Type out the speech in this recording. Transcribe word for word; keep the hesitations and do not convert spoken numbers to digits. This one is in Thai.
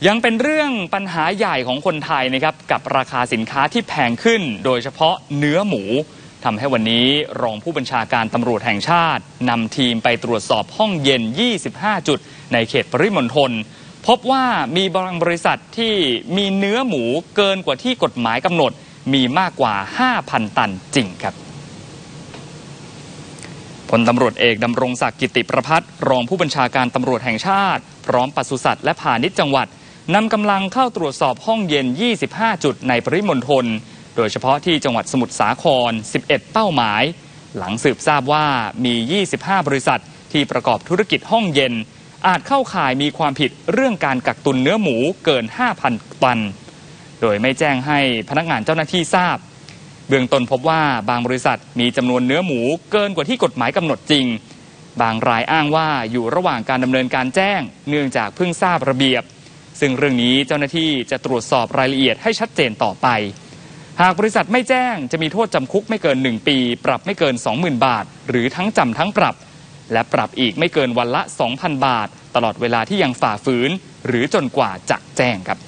ยังเป็นเรื่องปัญหาใหญ่ของคนไทยนะครับกับราคาสินค้าที่แพงขึ้นโดยเฉพาะเนื้อหมูทำให้วันนี้รองผู้บัญชาการตำรวจแห่งชาตินำทีมไปตรวจสอบห้องเย็นยี่สิบห้าจุดในเขตปริมณฑลพบว่ามีบางบริษัทที่มีเนื้อหมูเกินกว่าที่กฎหมายกำหนดมีมากกว่า ห้าพัน ตันจริงครับพลตำรวจเอกดำรงศักดิ์กิติประภัสรองผู้บัญชาการตำรวจแห่งชาติพร้อมปศุสัตว์และพาณิชย์จังหวัดนำกำลังเข้าตรวจสอบห้องเย็นยี่สิบห้าจุดในปริมณฑลโดยเฉพาะที่จังหวัดสมุทรสาครสิบเอ็ดเป้าหมายหลังสืบทราบว่ามียี่สิบห้าบริษัทที่ประกอบธุรกิจห้องเย็นอาจเข้าข่ายมีความผิดเรื่องการกักตุนเนื้อหมูเกิน ห้าพัน ตันโดยไม่แจ้งให้พนักงานเจ้าหน้าที่ทราบเบื้องต้นพบว่าบางบริษัทมีจำนวนเนื้อหมูเกินกว่าที่กฎหมายกำหนดจริงบางรายอ้างว่าอยู่ระหว่างการดำเนินการแจ้งเนื่องจากเพิ่งทราบระเบียบซึ่งเรื่องนี้เจ้าหน้าที่จะตรวจสอบรายละเอียดให้ชัดเจนต่อไปหากบริษัทไม่แจ้งจะมีโทษจำคุกไม่เกินหนึ่งปีปรับไม่เกิน สองหมื่น บาทหรือทั้งจำทั้งปรับและปรับอีกไม่เกินวันละ สองพัน บาทตลอดเวลาที่ยังฝ่าฝืนหรือจนกว่าจะแจ้งครับ